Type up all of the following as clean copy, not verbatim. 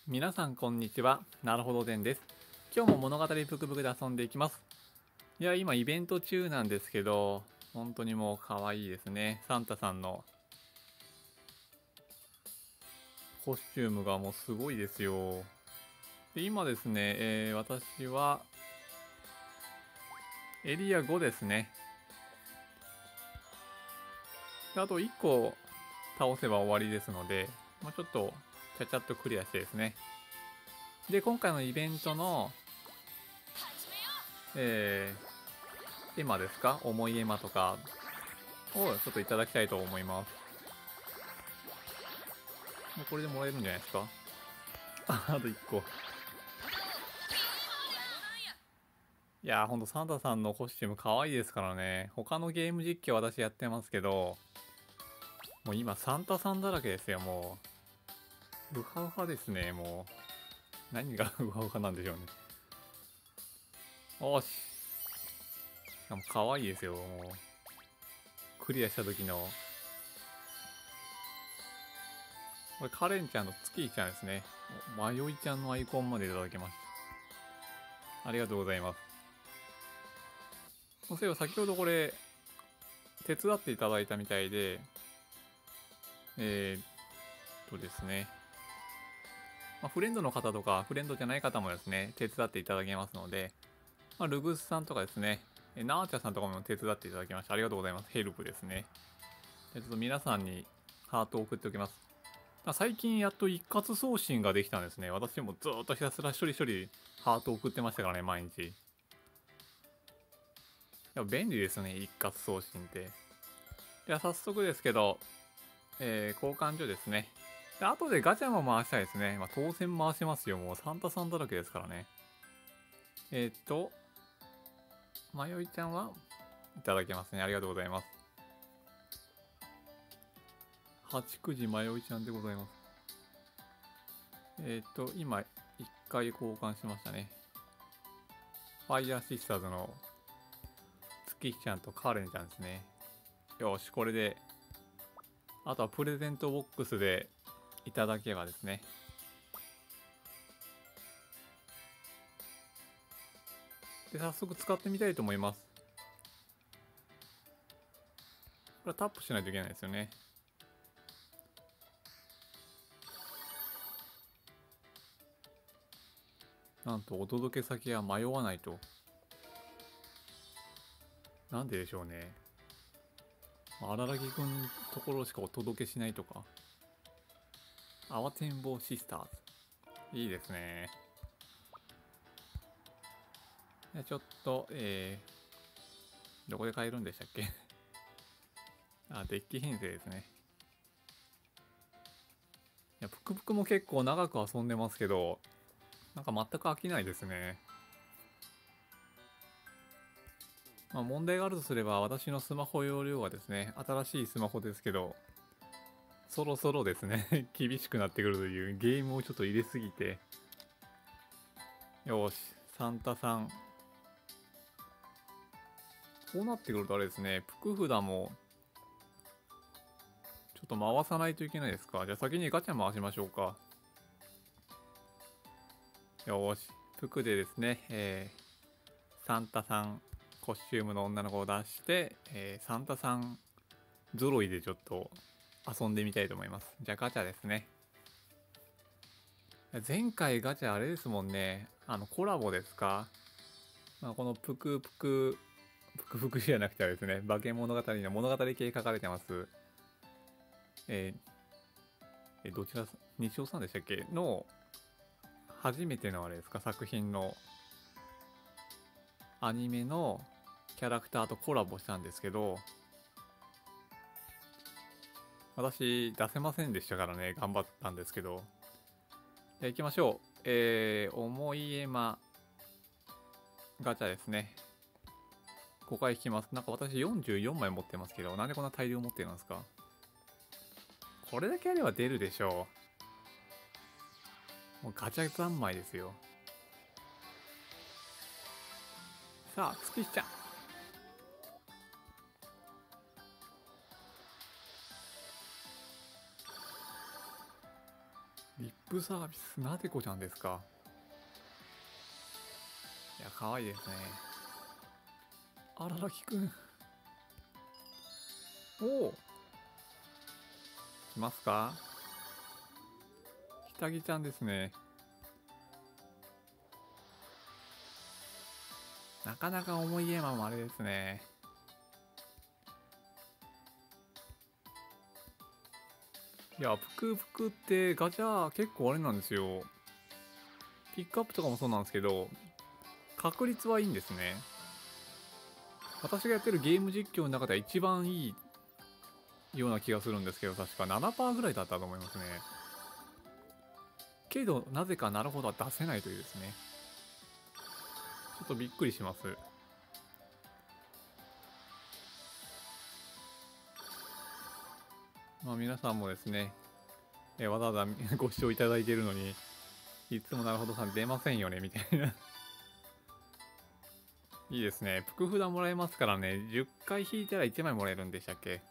皆さんこんにちは。なるほどでんです。今日も物語ブクブクで遊んでいきます。いや、今イベント中なんですけど、本当にもう可愛いですね。サンタさんのコスチュームがもうすごいですよ。で、今ですね、私はエリア5ですね。であと1個倒せば終わりですので、ちょっとちゃちゃっとクリアしてですね。で、今回のイベントの、エマですか、重いエマとかをちょっといただきたいと思います。もうこれでもらえるんじゃないですか。あと1個。いやー、ほんとサンタさんのコスチューム可愛いですからね。他のゲーム実況私やってますけど、もう今サンタさんだらけですよ、もう。ウハウハですね、もう。何がウハウハなんでしょうね。おし。しかも可愛いですよ、もう。クリアした時の。これカレンちゃんの月ちゃんですね。迷いちゃんのアイコンまでいただきました。ありがとうございます。そういえば先ほどこれ、手伝っていただいたみたいで、ですね。フレンドの方とか、フレンドじゃない方もですね、手伝っていただけますので、ルグスさんとかですね、ナーチャさんとかも手伝っていただきましてありがとうございます。ヘルプですね。ちょっと皆さんにハートを送っておきます。最近やっと一括送信ができたんですね。私もずっとひたすら処理処理ハートを送ってましたからね、毎日。いや、便利ですね、一括送信って。では早速ですけど、交換所ですね。で、後でガチャも回したいですね。当然回しますよ。もうサンタさんだらけですからね。まよいちゃんはいただけますね。ありがとうございます。8、9時まよいちゃんでございます。今、1回交換しましたね。ファイヤーシスターズの月ちゃんとカーレンちゃんですね。よし、これで、あとはプレゼントボックスでいただけばですね。で、早速使ってみたいと思います。これタップしないといけないですよね。なんとお届け先は迷わないと。なんででしょうね。荒木くんところしかお届けしないとか。慌てんぼうシスターズ。いいですね。ちょっと、どこで買えるんでしたっけあ、デッキ編成ですね。いや、ぷくぷくも結構長く遊んでますけど、なんか全く飽きないですね。問題があるとすれば、私のスマホ容量はですね、新しいスマホですけど、そろそろですね、厳しくなってくるというゲームをちょっと入れすぎて、よし、サンタさん。こうなってくるとあれですね、プク札も、ちょっと回さないといけないですか。じゃあ先にガチャ回しましょうか。よし、プクでですね、サンタさんコスチュームの女の子を出して、サンタさん揃いでちょっと遊んでみたいと思います。じゃあガチャですね。前回ガチャあれですもんね。コラボですか。このぷくぷくじゃなくてはですね、化け物語の物語系書かれてます。どちら、西尾さんでしたっけの、初めてのあれですか、作品のアニメのキャラクターとコラボしたんですけど、私出せませんでしたからね、頑張ったんですけど。じゃあ行きましょう。重いエマガチャですね。5回引きます。なんか私44枚持ってますけど、なんでこんな大量持ってるんですか。これだけあれば出るでしょう。もうガチャ三昧ですよ。さあ、月ちゃん。 リップサービス、なでこちゃんですか。いや、可愛いですね。あららきくん。おお。来ますか。ひたぎちゃんですね。なかなか重いゲーマーもあれですね。いや、ぷくぷくってガチャ結構あれなんですよ。ピックアップとかもそうなんですけど、確率はいいんですね。私がやってるゲーム実況の中では一番いいような気がするんですけど、確か 7% ぐらいだったと思いますね。けど、なぜかなるほどは出せないというですね。ちょっとびっくりします。まあ皆さんもですね、わざわざご視聴いただいているのに、いつもなるほどさん出ませんよね、みたいな。いいですね。ぷく札もらえますからね、10回引いたら1枚もらえるんでしたっけ。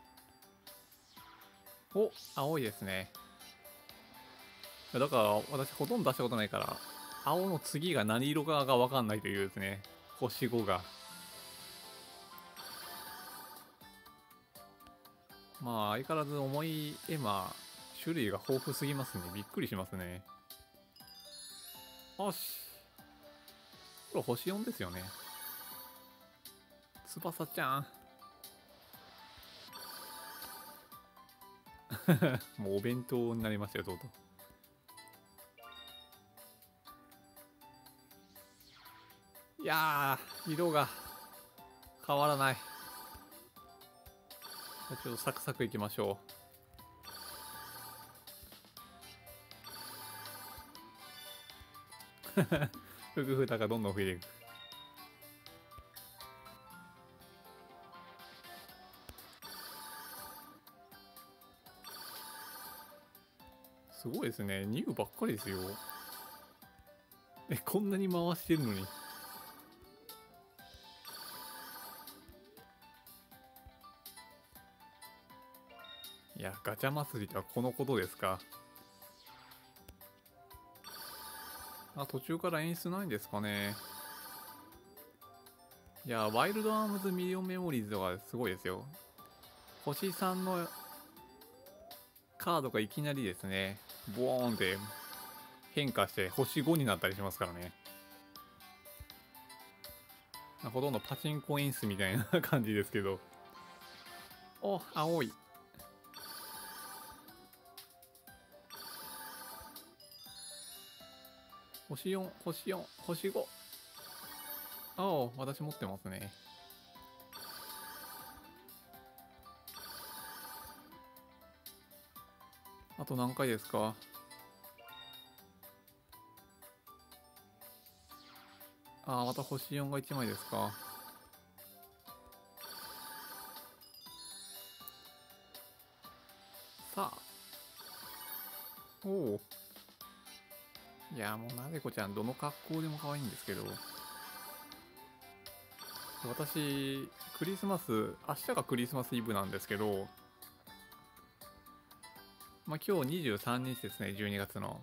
お、青いですね。だから私ほとんど出したことないから、青の次が何色かがわかんないというですね、星5が。まあ相変わらず重いエマ、種類が豊富すぎますね。びっくりしますね。よし。これ星4ですよね。翼ちゃん。もうお弁当になりましたよ、とうとう。いやー、色が変わらない。ちょっとサクサクいきましょう。ふぐふたがどんどん増えていく。すごいですね。ニューばっかりですよ。こんなに回してるのに。いや、ガチャ祭りとはこのことですか。あ、途中から演出ないんですかね。いや、ワイルドアームズミリオンメモリーズとかすごいですよ。星3のカードがいきなりですね、ボーンって変化して星5になったりしますからね。ほとんどパチンコ演出みたいな感じですけど。お、青い。星4、星4、星5。ああ、私持ってますね。あと何回ですか。ああ、また星4が1枚ですか。さあ。おお。いや、もうなでこちゃん、どの格好でも可愛いんですけど。私、クリスマス、明日がクリスマスイブなんですけど、まあ今日23日ですね、12月の。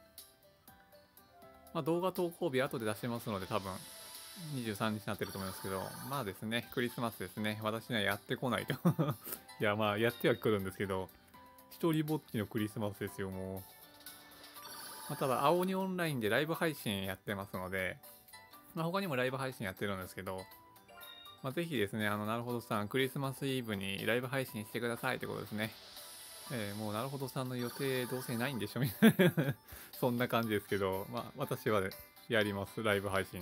まあ動画投稿日後で出してますので、多分、23日になってると思いますけど、まあですね、クリスマスですね。私にはやってこないと。いや、まあ、やってはくるんですけど、一人ぼっちのクリスマスですよ、もう。まあ、ただ、青鬼オンラインでライブ配信やってますので、まあ、他にもライブ配信やってるんですけど、まあ、ぜひですね、なるほどさん、クリスマスイブにライブ配信してくださいってことですね。もうなるほどさんの予定どうせないんでしょみたいなそんな感じですけど、まあ私は、ね、やります、ライブ配信。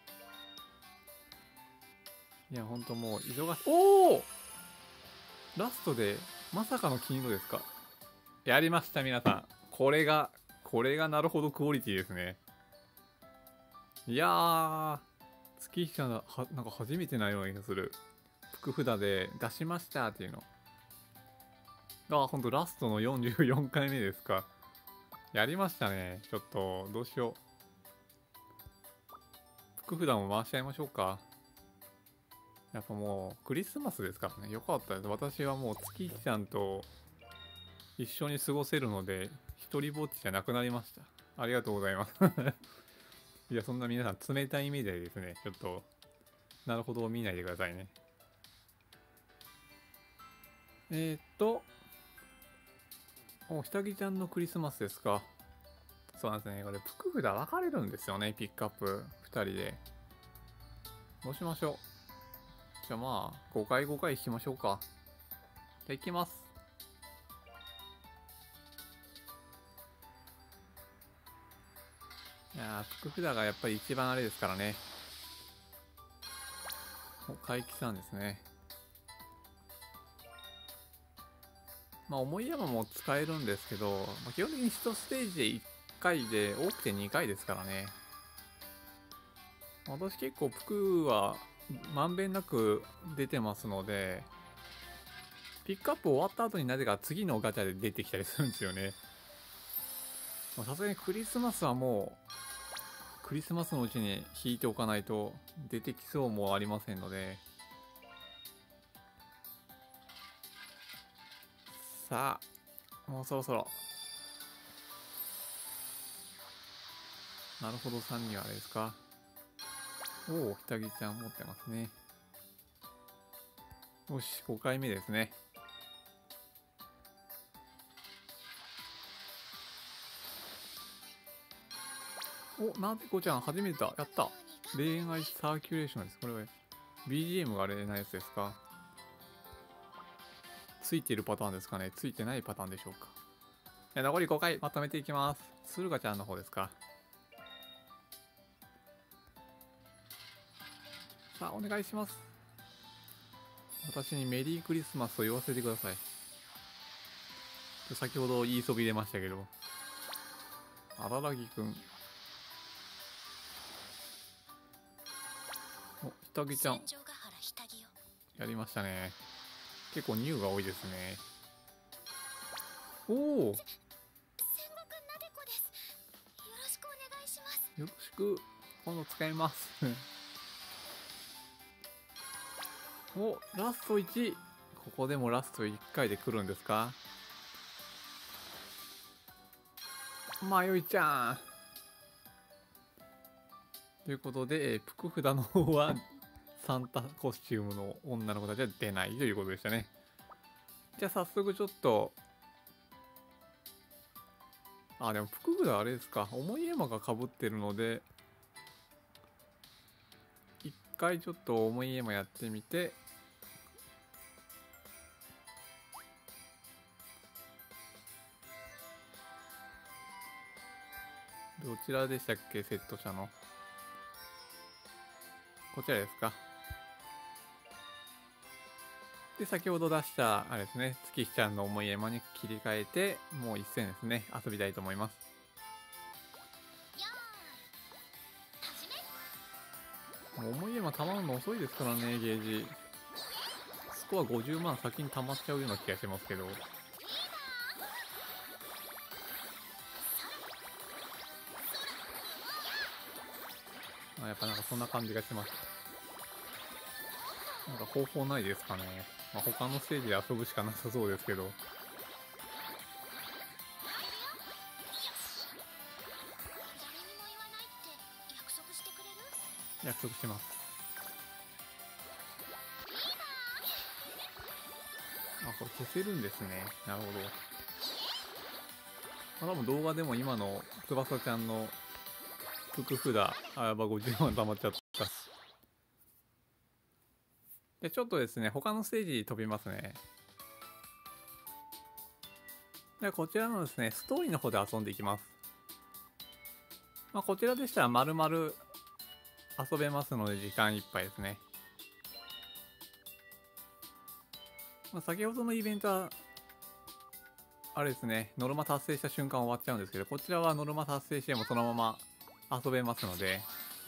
いや、ほんともう忙しい。おお、ラストでまさかの金色ですか。やりました、皆さん。これがなるほどクオリティですね。いやー、月日さんは、なんか初めてなような気がする。福札で出しましたっていうの。あ、ほんとラストの44回目ですか。やりましたね。ちょっと、どうしよう。福札も回しちゃいましょうか。やっぱもう、クリスマスですからね。よかったです。私はもう月日ちゃんと一緒に過ごせるので、 一人ぼっちじゃなくなりました。ありがとうございます。いや、そんな皆さん冷たい目でですね、ちょっと、なるほど見ないでくださいね。お、ひたぎちゃんのクリスマスですか。そうなんですね。これ、プク札分かれるんですよね、ピックアップ2人で。どうしましょう。じゃあまあ、5回5回引きましょうか。じゃあ行きます。いやー、プク札がやっぱり一番あれですからね。お、怪奇さんですね。まあ、重い山も使えるんですけど、まあ、基本的に1ステージで1回で、多くて2回ですからね。私結構プクはまんべんなく出てますので、ピックアップ終わった後になぜか次のガチャで出てきたりするんですよね。さすがにクリスマスはもう、クリスマスのうちに引いておかないと出てきそうもありませんので。さあ、もうそろそろ。なるほどさんにはあれですか。おお、ひたぎちゃん持ってますね。よし、5回目ですね。お、なでこちゃん初めてだ。やった。恋愛サーキュレーションです。これは BGM があれなやつですか。ついてるパターンですかね。ついてないパターンでしょうか。残り5回まとめていきます。駿河ちゃんの方ですか。さあ、お願いします。私にメリークリスマスと言わせてください。先ほど言いそびれましたけど。荒らぎくん。お、ひたぎちゃん。やりましたね。結構ニューが多いですね。おお。よろしく。今度使います。お、ラスト1。ここでもラスト1回で来るんですか。まよいちゃん。ということで、プク札の方はサンタコスチュームの女の子たちは出ないということでしたね。じゃあ早速ちょっと、あ、でもプク札あれですか。重いエマが被ってるので、一回ちょっと重いエマやってみて、どちらでしたっけ、セットしたの。こちらですか。で、先ほど出した、あれですね、月日ちゃんの重いエマに切り替えて、もう一戦ですね、遊びたいと思います。もう重いエマ溜まるの遅いですからね、ゲージ。スコア50万先に溜まっちゃうような気がしますけど。やっぱなんかそんな感じがします。なんか方法ないですかね。他のステージで遊ぶしかなさそうですけど。約束します。これ消せるんですね。なるほど。多分動画でも今の翼ちゃんのプク札、50万溜まっちゃった。で、ちょっとですね、他のステージ飛びますね。で、こちらのですね、ストーリーの方で遊んでいきます。こちらでしたら丸々遊べますので時間いっぱいですね。先ほどのイベントは、あれですね、ノルマ達成した瞬間終わっちゃうんですけど、こちらはノルマ達成してもそのまま遊べますので、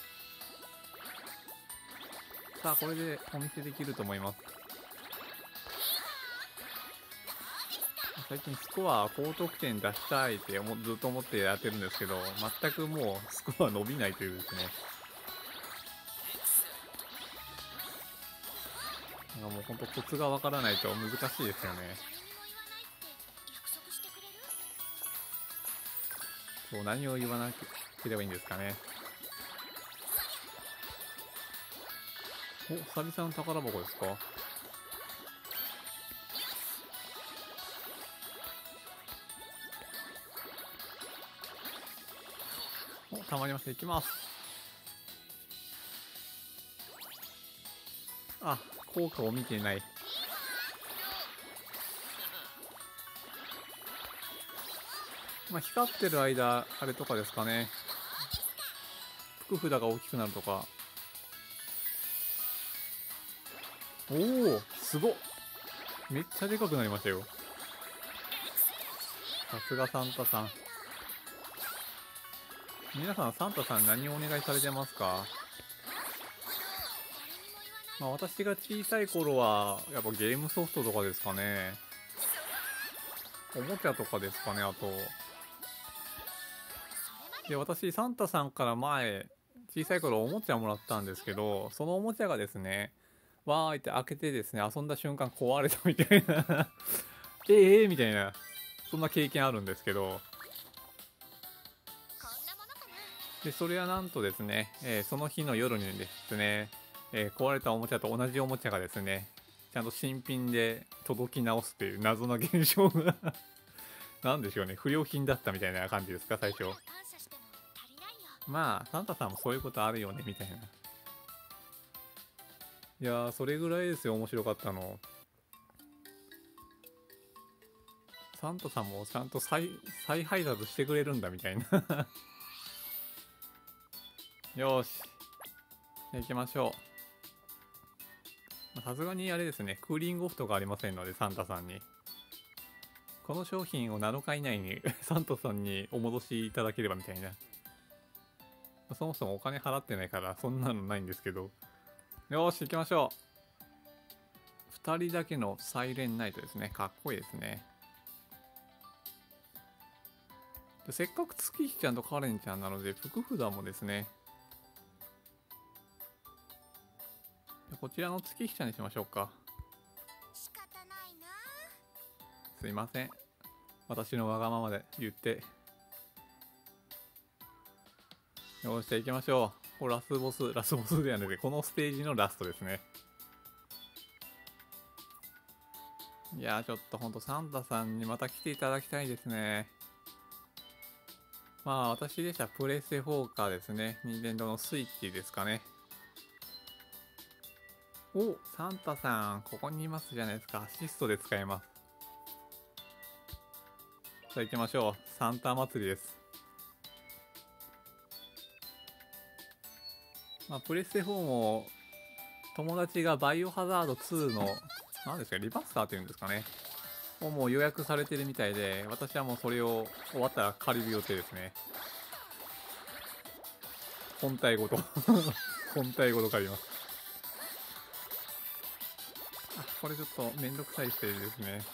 さあ、これでお見せできると思います。最近スコア高得点出したいってずっと思ってやってるんですけど、全くもうスコア伸びないというですね。なんかもうほんとコツがわからないと難しいですよね。 そう、何を言わなければいいんですかね。お、久々の宝箱ですか？お、たまりました。いきます。あ、効果を見ていない。まあ、光ってる間、あれとかですかね。福札が大きくなるとか。おお、すごっ。めっちゃでかくなりましたよ。さすがサンタさん。皆さん、サンタさん何をお願いされてますか？まあ、私が小さい頃は、やっぱゲームソフトとかですかね。おもちゃとかですかね、あと。で、私、サンタさんから前、小さい頃おもちゃもらったんですけど、そのおもちゃがですね、わーいって開けてですね、遊んだ瞬間壊れたみたいなみたいな、そんな経験あるんですけど、で、それはなんとですね、その日の夜にですね、壊れたおもちゃと同じおもちゃがですね、ちゃんと新品で届き直すっていう謎の現象がなんでしょうね、不良品だったみたいな感じですか、最初。まあ、サンタさんもそういうことあるよね、みたいな。いやー、それぐらいですよ、面白かったの。サンタさんもちゃんと再配達してくれるんだ、みたいなよーし。行きましょう。さすがにあれですね、クーリングオフとかありませんので、サンタさんに。この商品を7日以内にサンタさんにお戻しいただければみたいな。そもそもお金払ってないから、そんなのないんですけど。よーし、行きましょう。2人だけのサイレンナイトですね。かっこいいですね。でせっかく月日ちゃんとカレンちゃんなので、福札もですね、こちらの月日ちゃんにしましょうか。 仕方ないな。 すいません。私のわがままで言って。よし、じゃあ行きましょう。これラスボスではなくて、このステージのラストですね。いやー、ちょっとほんとサンタさんにまた来ていただきたいですね。まあ、私でしたらプレステ4かですね。任天堂のスイッチですかね。お、サンタさん、ここにいますじゃないですか。アシストで使えます。さあ行きましょう。サンタ祭りです。まあ、プレステ4も、友達がバイオハザード2の、何ですか、リバスターっていうんですかね。をもう予約されてるみたいで、私はもうそれを終わったら借りる予定ですね。本体ごと本体ごと借ります。あ、これちょっとめんどくさいステージですね。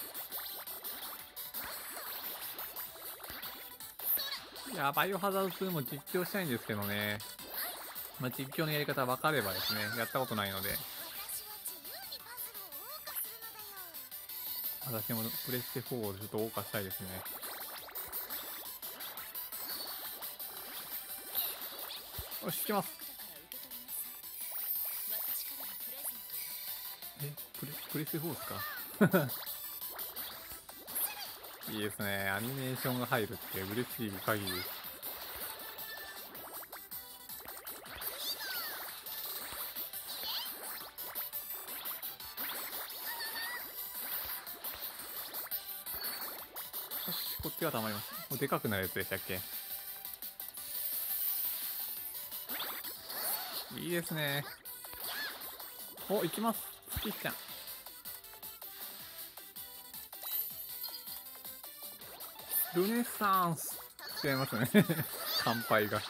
いや、バイオハザード2も実況したいんですけどね。まあ、実況のやり方分かればですね、やったことないので。私もプレステ4をちょっと謳歌したいですね。よし、行きます。プレステ4ですかいいですね。アニメーションが入るって嬉しい限りです。よし、こっちが溜まります。もうでかくなるやつでしたっけ？いいですね。お、行きます。月日ちゃん。ルネッサンス違いますね乾杯が。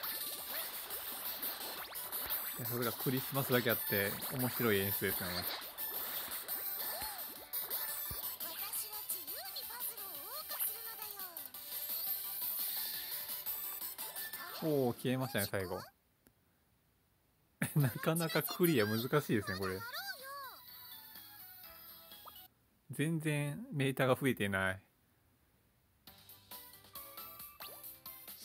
それがクリスマスだけあって面白い演出ですね。おお、消えましたね、最後なかなかクリア難しいですね、これ。全然メーターが増えてない。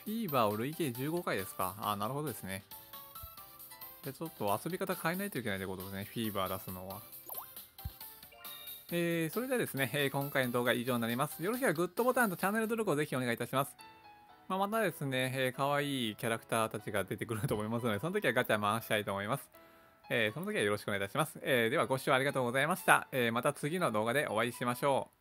ィーバーを累計15回ですか。なるほどですね。で、ちょっと遊び方変えないといけないということですね。フィーバー出すのは。それではですね、今回の動画は以上になります。よろしければグッドボタンとチャンネル登録をぜひお願いいたします。またですね、可愛いキャラクターたちが出てくると思いますので、その時はガチャ回したいと思います。その時はよろしくお願いいたします。ではご視聴ありがとうございました。また次の動画でお会いしましょう。